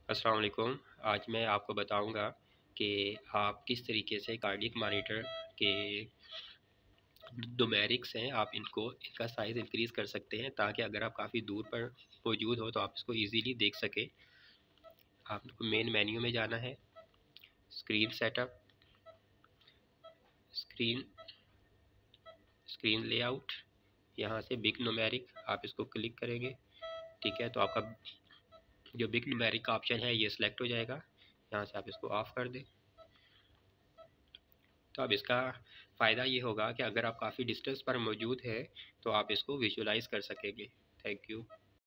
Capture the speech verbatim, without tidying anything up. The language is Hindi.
अस्सलाम वालेकुम। आज मैं आपको बताऊंगा कि आप किस तरीके से कार्डियक मॉनिटर के न्यूमेरिक्स हैं, आप इनको इनका साइज़ इंक्रीज़ कर सकते हैं ताकि अगर आप काफ़ी दूर पर मौजूद हो तो आप इसको इजीली देख सकें। आपको मेन मेन्यू में जाना है, screen setup, screen screen layout, यहाँ से बिग न्यूमेरिक आप इसको क्लिक करेंगे। ठीक है, तो आपका जो बिग न्यूमेरिक का ऑप्शन है ये सिलेक्ट हो जाएगा। यहाँ से आप इसको ऑफ़ कर दें। तो अब इसका फ़ायदा ये होगा कि अगर आप काफ़ी डिस्टेंस पर मौजूद है तो आप इसको विजुलाइज कर सकेंगे। Thank you.